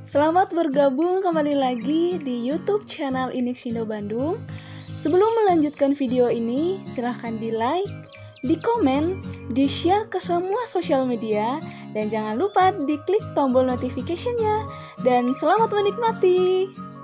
Selamat bergabung kembali lagi di YouTube channel Inixindo Bandung. Sebelum melanjutkan video ini, silahkan di like, di komen, di share ke semua sosial media, dan jangan lupa di klik tombol notification-nya. Dan selamat menikmati.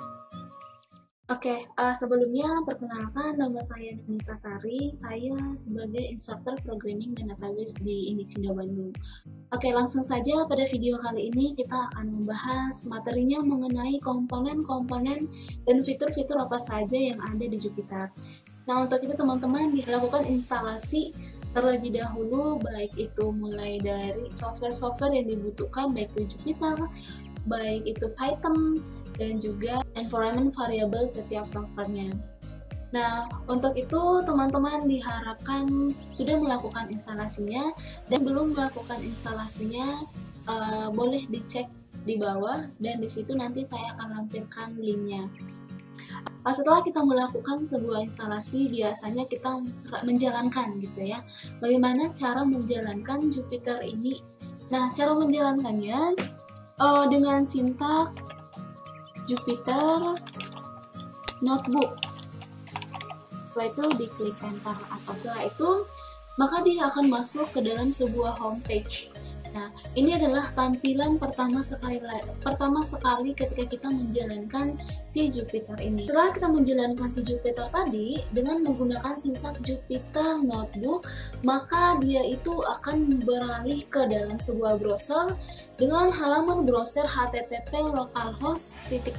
Sebelumnya perkenalkan, nama saya Nita Sari. Saya sebagai instruktur programming dan database di Inixindo Bandung. Langsung saja pada video kali ini kita akan membahas materinya mengenai komponen-komponen dan fitur-fitur apa saja yang ada di Jupyter. Nah, untuk itu teman-teman dilakukan instalasi terlebih dahulu, baik itu mulai dari software-software yang dibutuhkan, baik itu Jupyter, baik itu Python, dan juga environment variable setiap softwarenya. Nah, untuk itu teman-teman diharapkan sudah melakukan instalasinya, dan belum melakukan instalasinya boleh dicek di bawah, dan di situ nanti saya akan lampirkan linknya. Setelah kita melakukan sebuah instalasi, biasanya kita menjalankan gitu ya. Bagaimana cara menjalankan Jupyter ini? Nah, cara menjalankannya dengan sintak Jupyter Notebook. Setelah itu diklik enter, atau setelah itu maka dia akan masuk ke dalam sebuah homepage. Nah, ini adalah tampilan pertama sekali ketika kita menjalankan si Jupyter ini. Setelah kita menjalankan si Jupyter tadi dengan menggunakan sintak Jupyter Notebook, maka dia itu akan beralih ke dalam sebuah browser dengan halaman browser http localhost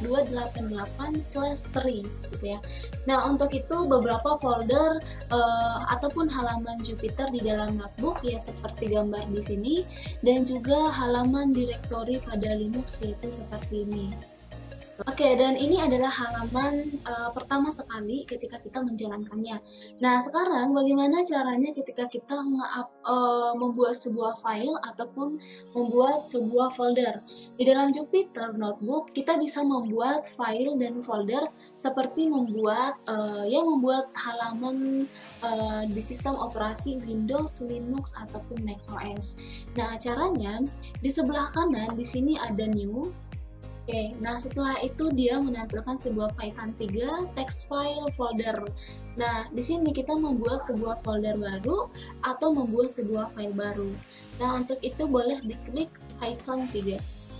288/3 gitu ya. Nah, untuk itu beberapa folder ataupun halaman Jupyter di dalam notebook ya seperti gambar di sini, dan juga halaman direktori pada Linux yaitu seperti ini. Dan ini adalah halaman pertama sekali ketika kita menjalankannya. Nah, sekarang bagaimana caranya ketika kita membuat sebuah file ataupun membuat sebuah folder. Di dalam Jupyter Notebook, kita bisa membuat file dan folder seperti membuat halaman di sistem operasi Windows, Linux, ataupun macOS. Nah, caranya di sebelah kanan di sini ada New. Nah setelah itu dia menampilkan sebuah Python 3 text file folder. Nah, di sini kita membuat sebuah folder baru atau membuat sebuah file baru. Nah, untuk itu boleh diklik Python 3.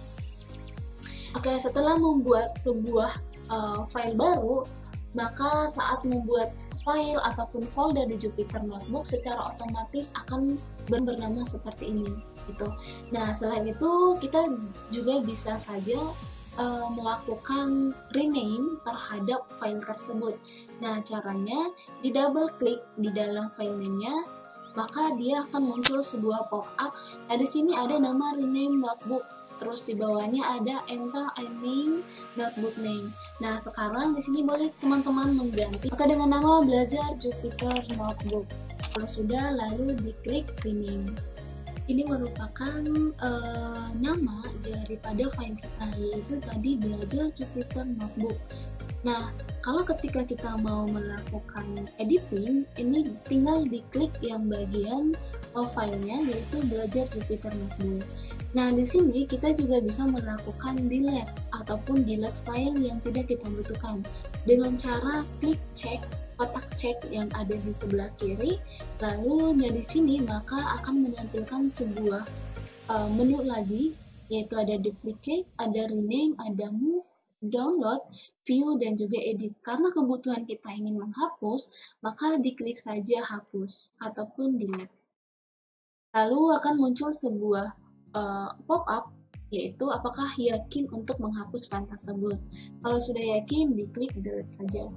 Setelah membuat sebuah file baru, maka saat membuat file ataupun folder di Jupyter Notebook secara otomatis akan bernama seperti ini gitu. Nah, selain itu kita juga bisa saja melakukan rename terhadap file tersebut. Nah, caranya di double klik di dalam file name-nya, maka dia akan muncul sebuah pop-up. Nah, di sini ada nama rename notebook. Terus di bawahnya ada enter a name notebook name. Nah, sekarang di sini boleh teman-teman mengganti dengan nama belajar Jupyter Notebook. Kalau sudah, lalu diklik rename. Ini merupakan nama daripada file kita, yaitu tadi belajar Jupyter Notebook. Nah, kalau ketika kita mau melakukan editing, ini tinggal diklik yang bagian filenya, yaitu belajar Jupyter Notebook. Nah, di sini kita juga bisa melakukan delete ataupun delete file yang tidak kita butuhkan dengan cara klik cek kotak cek yang ada di sebelah kiri. Lalu di sini maka akan menampilkan sebuah menu lagi, yaitu ada duplicate, ada rename, ada move, download, view, dan juga edit. Karena kebutuhan kita ingin menghapus, maka diklik saja hapus ataupun delete. Lalu akan muncul sebuah pop-up, yaitu apakah yakin untuk menghapus file tersebut. Kalau sudah yakin, diklik delete saja.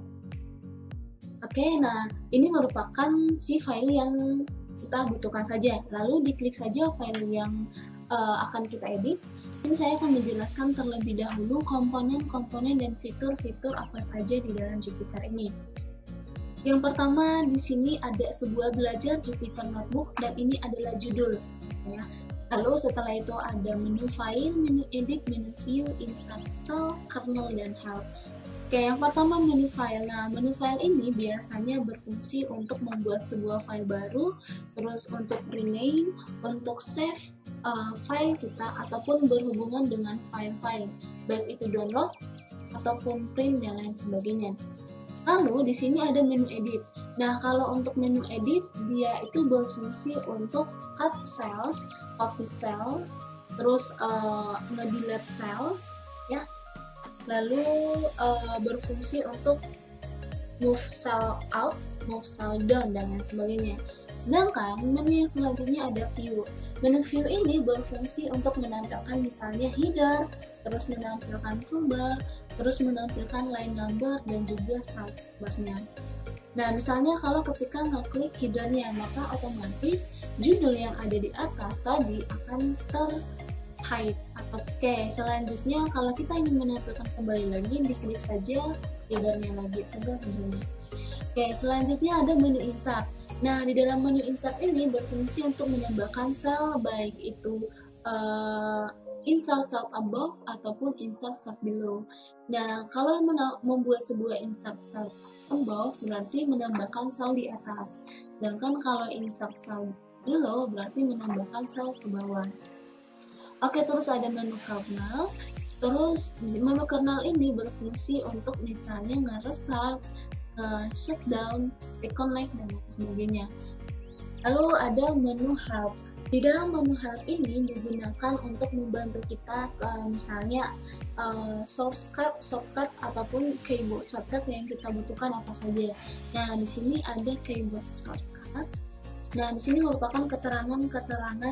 Nah ini merupakan si file yang kita butuhkan saja. Lalu diklik saja file yang akan kita edit. Ini saya akan menjelaskan terlebih dahulu komponen-komponen dan fitur-fitur apa saja di dalam Jupyter ini. Yang pertama di sini ada sebuah belajar Jupyter Notebook, dan ini adalah judul ya. Lalu setelah itu ada menu file, menu edit, menu view, insert cell, kernel, dan help. Oke, yang pertama menu file. Nah, menu file ini biasanya berfungsi untuk membuat sebuah file baru, terus untuk rename, untuk save file kita, ataupun berhubungan dengan file-file, baik itu download ataupun print dan lain sebagainya. Lalu di sini ada menu edit. Nah, kalau untuk menu edit, dia itu berfungsi untuk cut cells, copy cells, terus nge-delete cells, ya. Lalu berfungsi untuk move cell up, move cell down, dan lain sebagainya. Sedangkan menu yang selanjutnya ada view. Menu view ini berfungsi untuk menampilkan misalnya header, terus menampilkan toolbar, terus menampilkan line number, dan juga sidebar-nya. Nah, misalnya kalau ketika ngeklik headernya, maka otomatis judul yang ada di atas tadi akan hide. Oke, selanjutnya kalau kita ingin menampilkan kembali lagi, diklik saja headernya lagi, tegal headernya. Oke, selanjutnya ada menu insert. Nah, di dalam menu insert ini berfungsi untuk menambahkan sel, baik itu insert cell above ataupun insert cell below. Nah, kalau membuat sebuah insert cell above berarti menambahkan sel di atas, sedangkan kalau insert cell below berarti menambahkan sel ke bawah. Oke, terus ada menu kernel. Terus menu kernel ini berfungsi untuk misalnya nge-restart, shutdown, reconnect, dan lain sebagainya. Lalu ada menu help. Di dalam menu help ini digunakan untuk membantu kita misalnya shortcut ataupun keyboard shortcut yang kita butuhkan apa saja. Nah, di sini ada keyboard shortcut. Nah, di sini merupakan keterangan-keterangan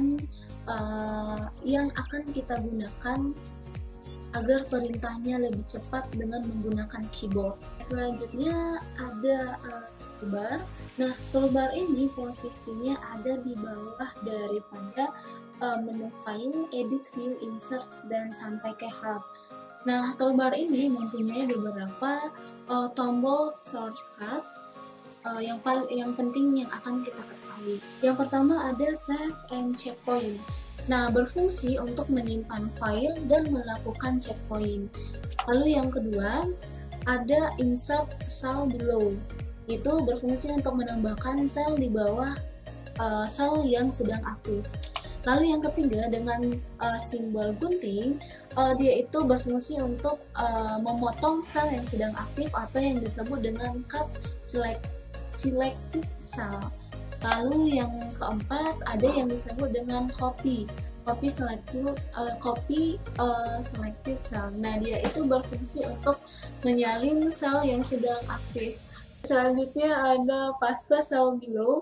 yang akan kita gunakan agar perintahnya lebih cepat dengan menggunakan keyboard. Selanjutnya ada toolbar. Nah, toolbar ini posisinya ada di bawah daripada menu file, edit, view, insert, dan sampai ke help. Nah, toolbar ini mempunyai beberapa tombol shortcut yang penting yang akan kita ketahui. Yang pertama ada save and checkpoint. Nah, berfungsi untuk menyimpan file dan melakukan checkpoint. Lalu yang kedua ada insert cell below. Itu berfungsi untuk menambahkan sel di bawah sel yang sedang aktif. Lalu yang ketiga dengan simbol gunting, dia itu berfungsi untuk memotong sel yang sedang aktif atau yang disebut dengan cut selected cell. Lalu yang keempat ada yang disebut dengan copy selected cell. Nah, dia itu berfungsi untuk menyalin sel yang sedang aktif. Selanjutnya ada paste cell below.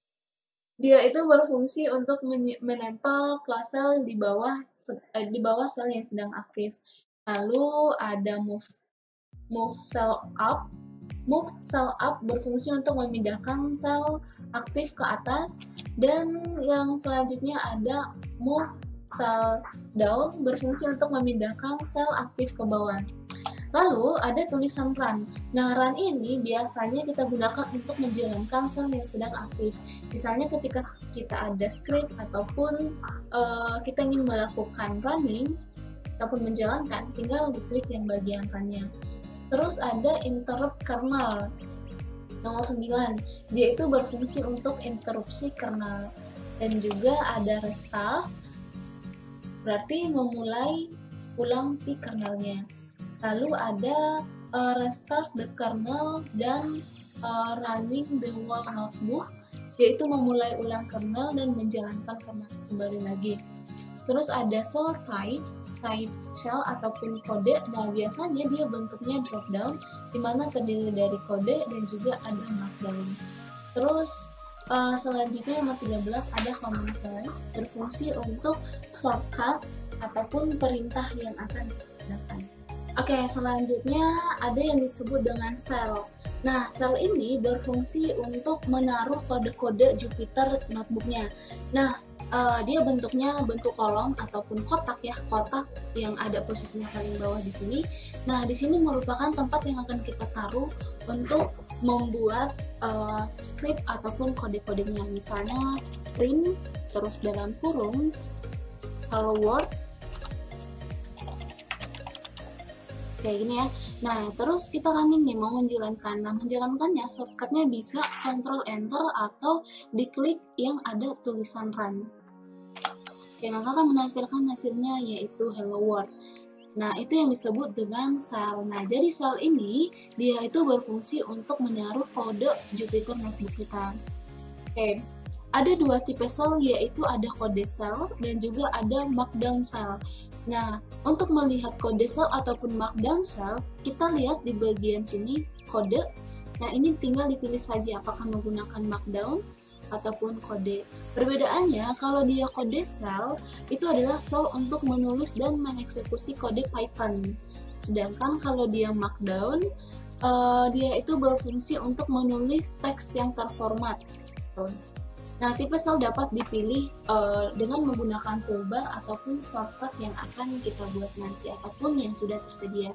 Dia itu berfungsi untuk menempel kelas sel di bawah sel yang sedang aktif. Lalu ada move cell up. Move cell up berfungsi untuk memindahkan sel aktif ke atas, dan yang selanjutnya ada move cell down berfungsi untuk memindahkan sel aktif ke bawah. Lalu ada tulisan run. Nah, run ini biasanya kita gunakan untuk menjalankan sel yang sedang aktif. Misalnya ketika kita ada script ataupun kita ingin melakukan running ataupun menjalankan, tinggal diklik yang bagian run-nya. Terus ada interrupt kernel. Nomor 9, dia itu berfungsi untuk interupsi kernel. Dan juga ada restart, berarti memulai ulang si kernelnya. Lalu ada restart the kernel dan running the whole notebook, yaitu memulai ulang kernel dan menjalankan kernel kembali lagi. Terus ada cell type cell ataupun kode. Nah, biasanya dia bentuknya drop down, dimana terdiri dari kode dan juga ada markdown. Terus selanjutnya nomor 13 ada command line, berfungsi untuk shortcut ataupun perintah yang akan digunakan. Oke, selanjutnya ada yang disebut dengan cell. Nah, cell ini berfungsi untuk menaruh kode-kode Jupyter notebooknya. Nah, dia bentuknya bentuk kolom ataupun kotak ya, kotak yang ada posisinya paling bawah di sini. Nah, di sini merupakan tempat yang akan kita taruh untuk membuat script ataupun kode-kodenya. Misalnya print, terus dalam kurung hello world, kayak gini ya. Nah, terus kita running nih, mau menjalankan. Nah, menjalankannya shortcutnya bisa Ctrl Enter atau diklik yang ada tulisan run. Oke, maka akan menampilkan hasilnya yaitu hello world. Nah, itu yang disebut dengan shell. Nah, jadi shell ini dia itu berfungsi untuk menyaruh kode Jupyter Notebook kita. Oke, ada dua tipe shell, yaitu ada kode shell dan juga ada markdown shell. Nah, untuk melihat kode shell ataupun markdown shell, kita lihat di bagian sini kode. Nah, ini tinggal dipilih saja apakah menggunakan markdown ataupun kode. Perbedaannya, kalau dia kode shell, itu adalah shell untuk menulis dan mengeksekusi kode Python. Sedangkan kalau dia markdown, dia itu berfungsi untuk menulis teks yang terformat. Nah, tipe shell dapat dipilih dengan menggunakan toolbar ataupun shortcut yang akan kita buat nanti ataupun yang sudah tersedia.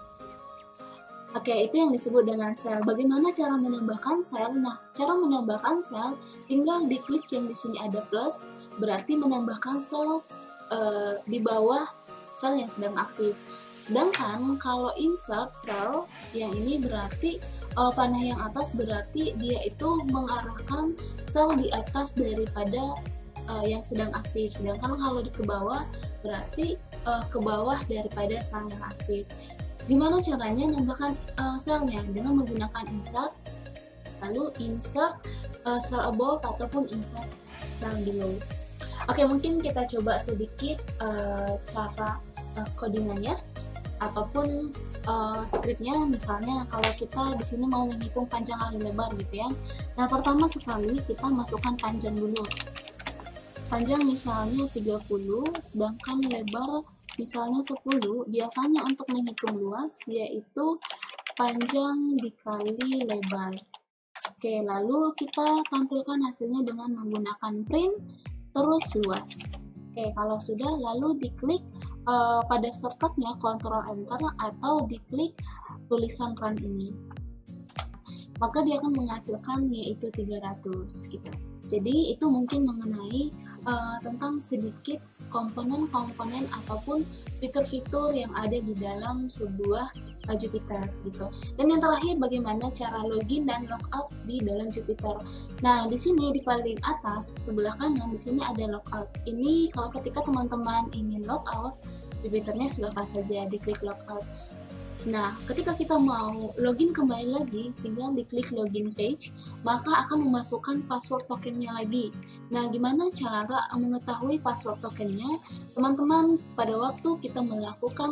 Oke, itu yang disebut dengan shell. Bagaimana cara menambahkan shell? Nah, cara menambahkan shell tinggal diklik yang di sini ada plus, berarti menambahkan shell di bawah shell yang sedang aktif. Sedangkan kalau insert shell yang ini berarti panah yang atas berarti dia itu mengarahkan shell di atas daripada yang sedang aktif. Sedangkan kalau di ke bawah berarti ke bawah daripada shell yang aktif. Gimana caranya nambahkan shellnya? Dengan menggunakan insert, lalu insert cell above ataupun insert cell below. Oke, mungkin kita coba sedikit cara codingannya ataupun scriptnya. Misalnya kalau kita di sini mau menghitung panjang kali lebar gitu ya. Nah, pertama sekali kita masukkan panjang dulu. Panjang misalnya 30, sedangkan lebar misalnya 10. Biasanya untuk menghitung luas yaitu panjang dikali lebar. Oke, lalu kita tampilkan hasilnya dengan menggunakan print terus luas. Oke, kalau sudah lalu diklik pada shortcutnya Ctrl Enter atau diklik tulisan run ini. Maka dia akan menghasilkan yaitu 300 gitu. Jadi itu mungkin mengenai tentang sedikit komponen-komponen ataupun fitur-fitur yang ada di dalam sebuah Jupyter gitu. Dan yang terakhir, bagaimana cara login dan logout di dalam Jupyter. Nah, di sini di paling atas sebelah kanan di sini ada logout. Ini kalau ketika teman-teman ingin logout Jupyternya, silakan saja diklik logout. Nah, ketika kita mau login kembali lagi, tinggal diklik login page, maka akan memasukkan password tokennya lagi. Nah, gimana cara mengetahui password tokennya? Teman-teman, pada waktu kita melakukan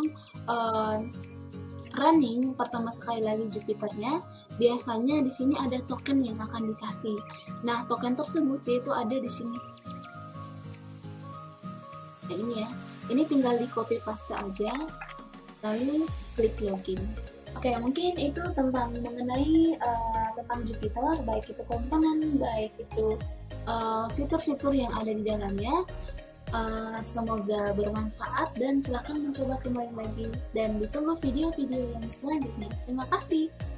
running pertama sekali lagi Jupyternya, biasanya di sini ada token yang akan dikasih. Nah, token tersebut yaitu ada di sini. Nah, ini ya. Ini tinggal di copy paste aja, lalu klik login. Oke, mungkin itu tentang mengenai tentang Jupyter, baik itu komponen, baik itu fitur-fitur yang ada di dalamnya. Semoga bermanfaat dan silahkan mencoba kembali lagi dan ditunggu video-video yang selanjutnya. Terima kasih.